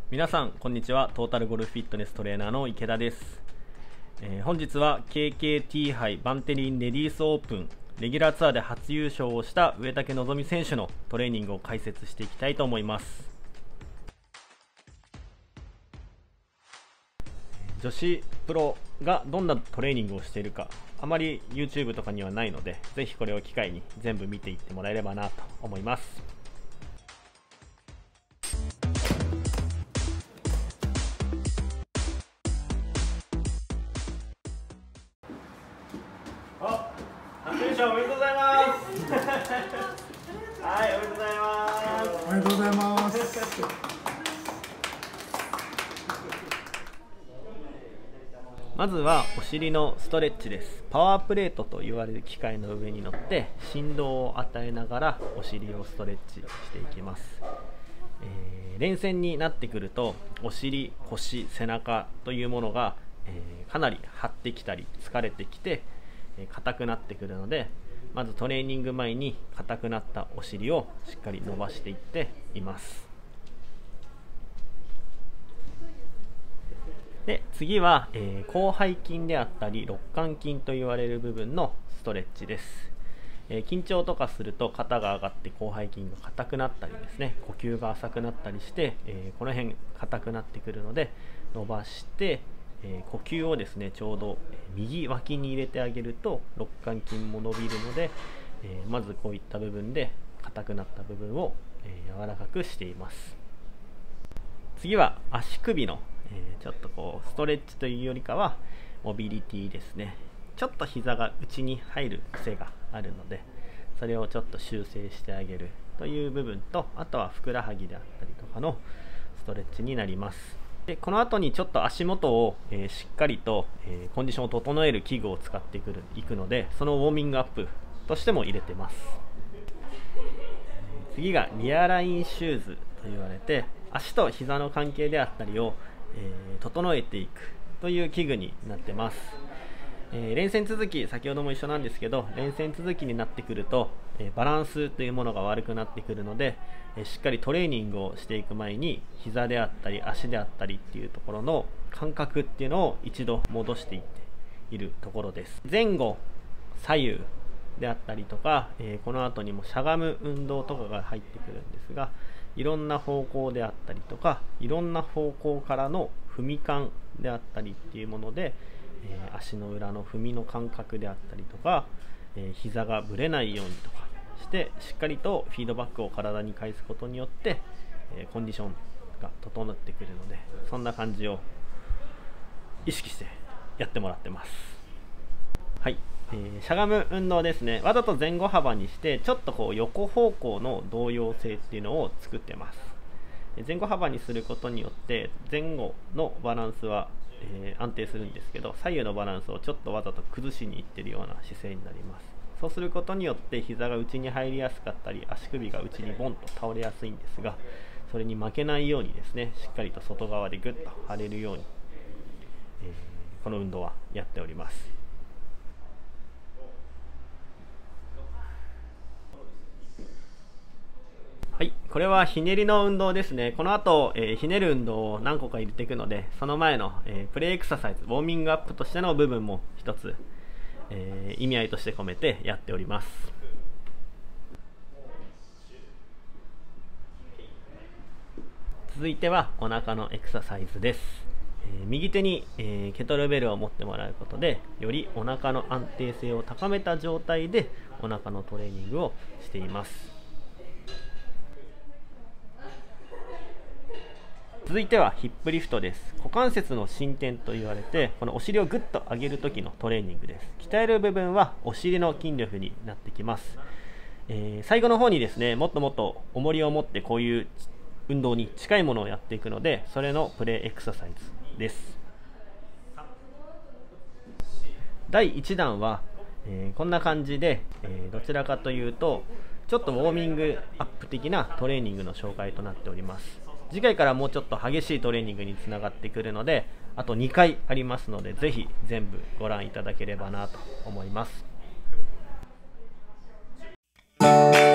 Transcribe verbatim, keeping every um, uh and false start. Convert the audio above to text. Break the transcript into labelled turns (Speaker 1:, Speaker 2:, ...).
Speaker 1: 皆さんこんにちは。トータルゴルフフィットネストレーナーの池田です。えー、本日は ケーケーティー 杯バンテリンレディースオープンレギュラーツアーで初優勝をした植竹希選手のトレーニングを解説していきたいと思います。女子プロがどんなトレーニングをしているか、あまり YouTube とかにはないので、ぜひこれを機会に全部見ていってもらえればなと思います。あ、初優勝おめでとうございます。はい、おめでとうございます。
Speaker 2: おめでとうございます。
Speaker 1: まずはお尻のストレッチです。パワープレートと言われる機械の上に乗って振動を与えながらお尻をストレッチしていきます。えー、連戦になってくるとお尻、腰、背中というものが、えー、かなり張ってきたり疲れてきて硬くなってくるので、まずトレーニング前に硬くなったお尻をしっかり伸ばしていっています。で次は、えー、広背筋であったり肋間筋と言われる部分のストレッチです。えー、緊張とかすると肩が上がって広背筋が硬くなったりですね、呼吸が浅くなったりして、えー、この辺硬くなってくるので伸ばして、えー、呼吸をですねちょうど右脇に入れてあげると肋間筋も伸びるので、えー、まずこういった部分で硬くなった部分を、えー、柔らかくしています。次は足首の、えー、ちょっとこうストレッチというよりかはモビリティですね。ちょっと膝が内に入る癖があるので、それをちょっと修正してあげるという部分と、あとはふくらはぎであったりとかのストレッチになります。でこの後にちょっと足元を、えー、しっかりと、えー、コンディションを整える器具を使ってくるいくので、そのウォーミングアップとしても入れてます。次がリアラインシューズと言われて、足と膝の関係であったりを、えー、整えていくという器具になってます。えー、連戦続き、先ほども一緒なんですけど、連戦続きになってくると、えー、バランスというものが悪くなってくるので、えー、しっかりトレーニングをしていく前に膝であったり足であったりっていうところの感覚っていうのを一度戻していっているところです。前後左右であったりとか、えー、この後にもしゃがむ運動とかが入ってくるんですが、いろんな方向であったりとか、いろんな方向からの踏み感であったりっていうもので、えー、足の裏の踏みの感覚であったりとか、えー、膝がぶれないようにとかしてしっかりとフィードバックを体に返すことによって、えー、コンディションが整ってくるので、そんな感じを意識してやってもらってます。はい、えー、しゃがむ運動ですね。わざと前後幅にしてちょっとこう横方向の動揺性っていうのを作ってます。前後幅にすることによって前後のバランスはえー、安定するんですけど、左右のバランスをちょっとわざと崩しにいってるような姿勢になります。そうすることによって膝が内に入りやすかったり、足首が内にボンと倒れやすいんですが、それに負けないようにですね、しっかりと外側でグッと張れるように、えー、この運動はやっております。はい、これはひねりの運動ですね。この後、えー、ひねる運動を何個か入れていくので、その前の、えー、プレーエクササイズ、ウォーミングアップとしての部分も一つ、えー、意味合いとして込めてやっております。続いてはお腹のエクササイズです。えー、右手に、えー、ケトルベルを持ってもらうことで、よりお腹の安定性を高めた状態でお腹のトレーニングをしています。続いてはヒップリフトです。股関節の伸展と言われて、このお尻をグッと上げる時のトレーニングです。鍛える部分はお尻の筋力になってきます。えー、最後の方にですね、もっともっと重りを持ってこういう運動に近いものをやっていくので、それのプレーエクササイズです。だいいちだんは、えー、こんな感じで、えー、どちらかというとちょっとウォーミングアップ的なトレーニングの紹介となっております。次回からもうちょっと激しいトレーニングにつながってくるので、あとにかいありますので、ぜひ全部ご覧いただければなと思います。